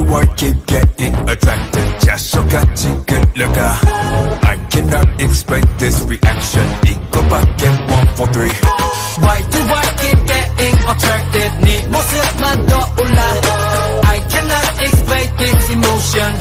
I keep getting attracted. 자석같이 끌려가. I cannot explain this reaction. 이거밖에 1, 4, 3. Why do I keep getting attracted? 네 모습만 떠올라. I cannot explain this emotion.